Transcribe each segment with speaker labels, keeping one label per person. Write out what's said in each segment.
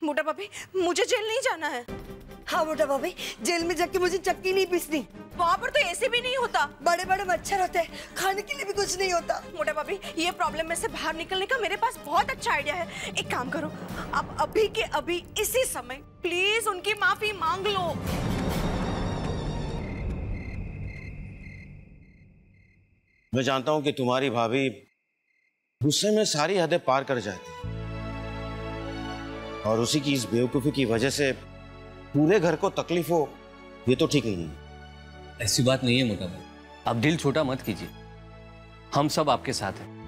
Speaker 1: मोटा भाभी, मुझे जेल नहीं जाना है।
Speaker 2: हाँ मोटा भाभी, जेल में जाके मुझे चक्की नहीं पीसनी।
Speaker 1: वहाँ पर तो ऐसे भी नहीं होता।
Speaker 2: बड़े बड़े मच्छर होते हैं, खाने के लिए भी कुछ नहीं होता।
Speaker 1: मोटा भाभी, ये प्रॉब्लम में से बाहर निकलने का मेरे पास बहुत अच्छा आइडिया है। एक काम करो, आप अभी के अभी इसी समय प्लीज उनकी माफी मांग लो।
Speaker 3: मैं जानता हूं कि तुम्हारी भाभी गुस्से में सारी हदें पार कर जाती और उसी की इस बेवकूफी की वजह से पूरे घर को तकलीफ हो, ये तो ठीक नहीं है।
Speaker 4: ऐसी बात नहीं है मोटा भाई, आप दिल छोटा मत कीजिए, हम सब आपके साथ हैं।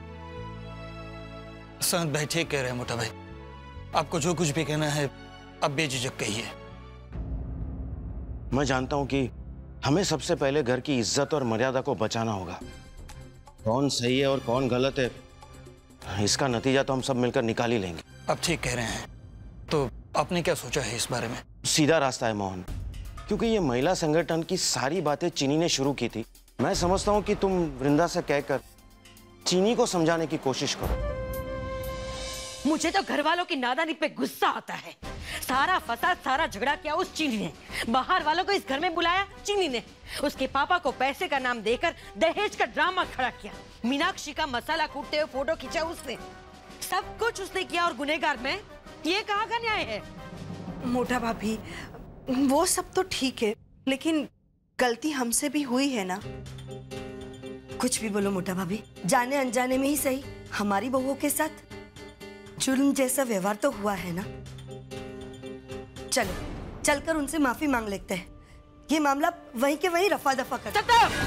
Speaker 5: संत भाई ठीक कह रहे हैं मोटा भाई, आपको जो कुछ भी कहना है अब बेझिझक कहिए।
Speaker 3: मैं जानता हूं कि हमें सबसे पहले घर की इज्जत और मर्यादा को बचाना होगा। कौन सही है और कौन गलत है, इसका नतीजा तो हम सब मिलकर निकाल ही लेंगे।
Speaker 5: आप ठीक कह रहे हैं, तो आपने क्या सोचा है इस बारे में?
Speaker 3: सीधा रास्ता है मोहन, क्योंकि ये महिला संगठन की सारी बातें चीनी ने शुरू की थी। मैं समझता हूँ कि तुम वृंदा से कहकर चीनी को समझाने की कोशिश करो।
Speaker 2: मुझे तो घर वालों की नादानी पे गुस्सा आता है। सारा फसाद, सारा झगड़ा किया उस चीनी ने। बाहर वालों को इस घर में बुलाया चीनी ने। उसके पापा को पैसे का नाम देकर दहेज का ड्रामा खड़ा किया। मीनाक्षी का मसाला कूटते हुए फोटो खींचा उसने। सब कुछ उसने किया और गुनहगार मैं? ये कहाँ का न्याय है?
Speaker 1: मोटा भाभी, वो सब तो ठीक है, लेकिन गलती हमसे भी हुई है ना।
Speaker 2: कुछ भी बोलो मोटा भाभी, जाने अनजाने में ही सही हमारी बहुओं के साथ जुल्म जैसा व्यवहार तो हुआ है ना। चलो चलकर उनसे माफी मांग लेते हैं। ये मामला वहीं के वहीं रफा दफा कर।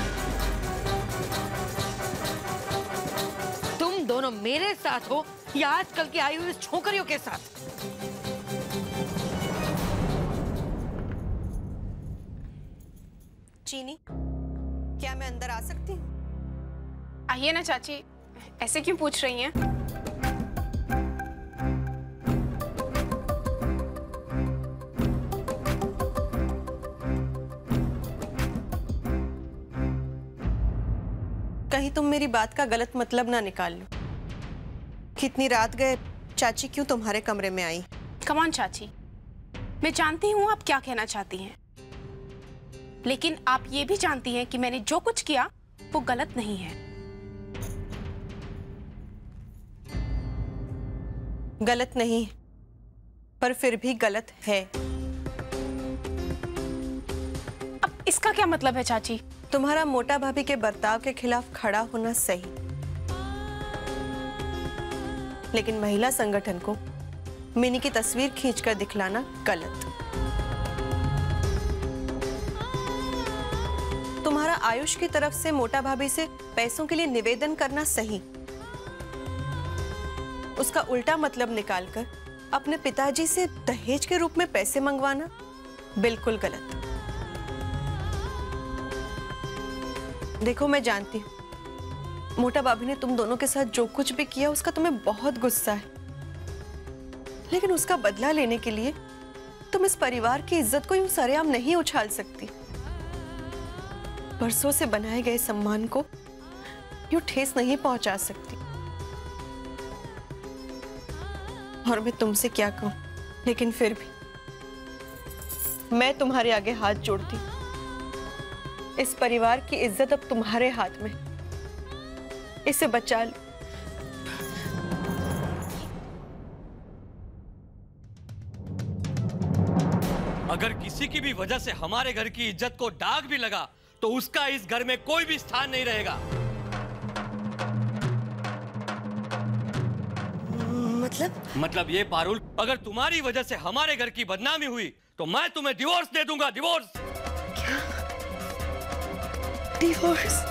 Speaker 2: तुम दोनों मेरे साथ हो या आजकल की आई हुई छोकरियों के साथ?
Speaker 1: चीनी, क्या मैं अंदर आ सकती हूँ?
Speaker 6: आइए ना चाची, ऐसे क्यों पूछ रही हैं?
Speaker 1: कहीं तुम मेरी बात का गलत मतलब ना निकाल लो। कितनी रात गए चाची क्यों तुम्हारे कमरे में आई?
Speaker 6: कम ऑन चाची, मैं जानती हूँ आप क्या कहना चाहती हैं, लेकिन आप ये भी जानती हैं कि मैंने जो कुछ किया वो गलत नहीं है।
Speaker 1: गलत नहीं, पर फिर भी गलत है।
Speaker 6: अब इसका क्या मतलब है चाची?
Speaker 1: तुम्हारा मोटा भाभी के बर्ताव के खिलाफ खड़ा होना सही, लेकिन महिला संगठन को मिनी की तस्वीर खींचकर दिखलाना गलत। तुम्हारा आयुष की तरफ से मोटा भाभी से पैसों के लिए निवेदन करना सही, उसका उल्टा मतलब निकालकर अपने पिताजी से दहेज के रूप में पैसे मंगवाना बिल्कुल गलत। देखो, मैं जानती हूँ मोटा भाभी ने तुम दोनों के साथ जो कुछ भी किया उसका तुम्हें बहुत गुस्सा है, लेकिन उसका बदला लेने के लिए तुम इस परिवार की इज्जत को यूं सरेआम नहीं उछाल सकती। बरसों से बनाए गए सम्मान को यूं ठेस नहीं पहुंचा सकती। और मैं तुमसे क्या कहूं, लेकिन फिर भी मैं तुम्हारे आगे हाथ जोड़ती। इस परिवार की इज्जत अब तुम्हारे हाथ में, इसे बचा लो।
Speaker 4: अगर किसी की भी वजह से हमारे घर की इज्जत को दाग भी लगा तो उसका इस घर में कोई भी स्थान नहीं रहेगा। मतलब ये पारुल, अगर तुम्हारी वजह से हमारे घर की बदनामी हुई तो मैं तुम्हें डिवोर्स दे दूंगा। डिवोर्स?
Speaker 2: क्या? डिवोर्स?